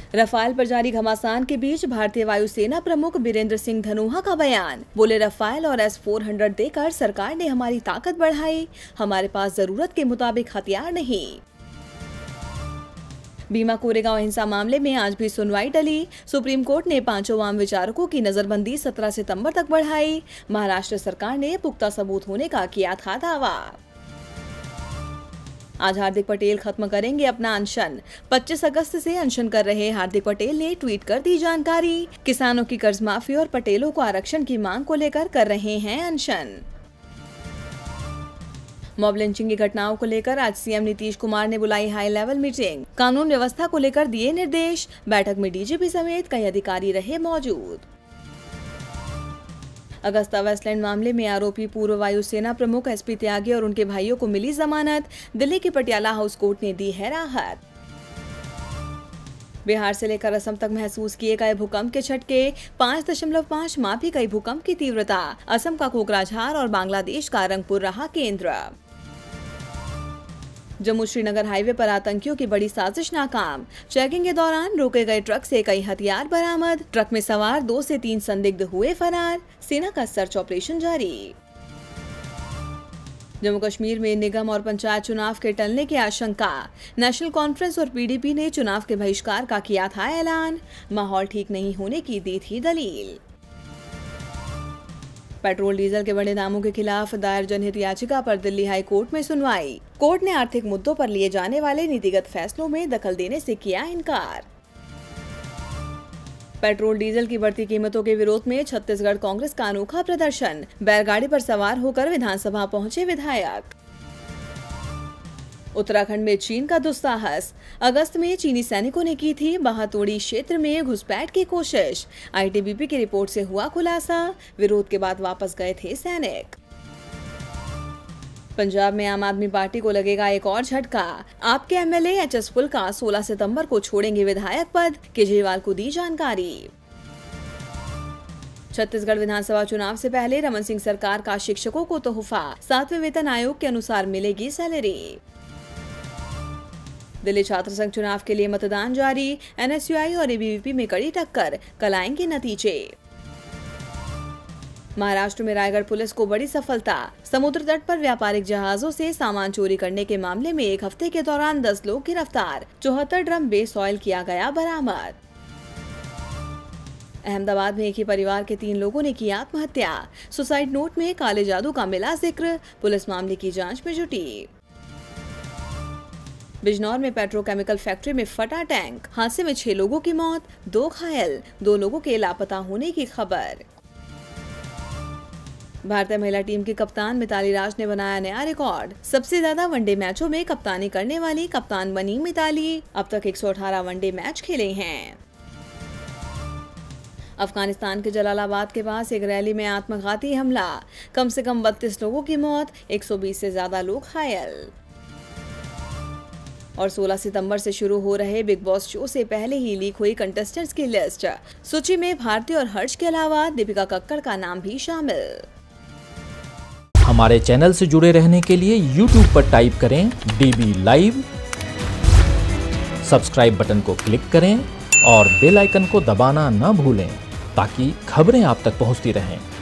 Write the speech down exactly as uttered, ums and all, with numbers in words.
Rafale पर जारी घमासान के बीच भारतीय वायुसेना प्रमुख बीरेंद्र सिंह धनोआ का बयान। बोले, रफाल और एस फोर हंड्रेड देकर सरकार ने हमारी ताकत बढ़ाई, हमारे पास जरूरत के मुताबिक हथियार नहीं। भीमा कोरेगांव हिंसा मामले में आज भी सुनवाई टली। सुप्रीम कोर्ट ने पांचों वाम विचारकों की नजरबंदी सत्रह सितंबर तक बढ़ाई। महाराष्ट्र सरकार ने पुख्ता सबूत होने का किया था दावा। आज हार्दिक पटेल खत्म करेंगे अपना अनशन। पच्चीस अगस्त से अनशन कर रहे हार्दिक पटेल ने ट्वीट कर दी जानकारी। किसानों की कर्ज माफी और पटेलों को आरक्षण की मांग को लेकर कर रहे हैं अनशन। मॉब लिंचिंग की घटनाओं को लेकर आज सीएम नीतीश कुमार ने बुलाई हाई लेवल मीटिंग। कानून व्यवस्था को लेकर दिए निर्देश। बैठक में डीजीपी समेत कई अधिकारी रहे मौजूद। अगस्ता वेस्टलैंड मामले में आरोपी पूर्व वायुसेना प्रमुख एसपी त्यागी और उनके भाइयों को मिली जमानत। दिल्ली की पटियाला हाउस कोर्ट ने दी है राहत। बिहार से लेकर असम तक महसूस किए गए भूकंप के झटके। पाँच दशमलव पाँच मापी गई भूकंप की तीव्रता। असम का कोकराझार और बांग्लादेश का रंगपुर रहा केंद्र। जम्मू श्रीनगर हाईवे पर आतंकियों की बड़ी साजिश नाकाम। चेकिंग के दौरान रोके गए ट्रक से कई हथियार बरामद। ट्रक में सवार दो से तीन संदिग्ध हुए फरार। सेना का सर्च ऑपरेशन जारी। जम्मू कश्मीर में निगम और पंचायत चुनाव के टलने की आशंका। नेशनल कॉन्फ्रेंस और पीडीपी ने चुनाव के बहिष्कार का किया था ऐलान। माहौल ठीक नहीं होने की दी थी दलील। पेट्रोल डीजल के बढ़े दामों के खिलाफ दायर जनहित याचिका पर दिल्ली हाई कोर्ट में सुनवाई। कोर्ट ने आर्थिक मुद्दों पर लिए जाने वाले नीतिगत फैसलों में दखल देने से किया इनकार। पेट्रोल डीजल की बढ़ती कीमतों के विरोध में छत्तीसगढ़ कांग्रेस का अनोखा प्रदर्शन। बैलगाड़ी पर सवार होकर विधानसभा पहुंचे विधायक। उत्तराखंड में चीन का दुस्साहस। अगस्त में चीनी सैनिकों ने की थी बाहातोड़ी क्षेत्र में घुसपैठ की कोशिश। आईटीबीपी की रिपोर्ट से हुआ खुलासा। विरोध के बाद वापस गए थे सैनिक। पंजाब में आम आदमी पार्टी को लगेगा एक और झटका। आपके एमएलए एच एस फुल्का सोलह सितंबर को छोड़ेंगे विधायक पद। केजरीवाल को दी जानकारी। छत्तीसगढ़ विधानसभा चुनाव से पहले रमन सिंह सरकार का शिक्षकों को तोहफा। सातवें वेतन आयोग के अनुसार मिलेगी सैलरी। दिल्ली छात्र संघ चुनाव के लिए मतदान जारी। एनएसयूआई और एबीवीपी में कड़ी टक्कर। कल आएंगे नतीजे। महाराष्ट्र में रायगढ़ पुलिस को बड़ी सफलता। समुद्र तट पर व्यापारिक जहाजों से सामान चोरी करने के मामले में एक हफ्ते के दौरान दस लोग गिरफ्तार। चौहत्तर ड्रम बेस ऑयल किया गया बरामद। अहमदाबाद में एक ही परिवार के तीन लोगों ने की आत्महत्या। सुसाइड नोट में काले जादू का मिला जिक्र। पुलिस मामले की जांच में जुटी। बिजनौर में पेट्रोकेमिकल फैक्ट्री में फटा टैंक। हादसे में छह लोगों की मौत, दो घायल। दो लोगों के लापता होने की खबर। भारतीय महिला टीम की कप्तान मिताली राज ने बनाया नया रिकॉर्ड। सबसे ज्यादा वनडे मैचों में कप्तानी करने वाली कप्तान बनी मिताली। अब तक एक सौ अठारह वनडे मैच खेले हैं। अफगानिस्तान के जलालाबाद के पास एक रैली में आत्मघाती हमला। कम से कम बत्तीस लोगों की मौत, एक सौ बीस से ज्यादा लोग घायल। और सोलह सितंबर से शुरू हो रहे बिग बॉस शो से पहले ही लीक हुई कंटेस्टेंट्स की लिस्ट। सूची में भारती और हर्ष के अलावा दीपिका कक्कड़ का नाम भी शामिल। हमारे चैनल से जुड़े रहने के लिए यूट्यूब पर टाइप करें डीबी लाइव, सब्सक्राइब बटन को क्लिक करें और बेल आइकन को दबाना न भूलें ताकि खबरें आप तक पहुंचती रहें।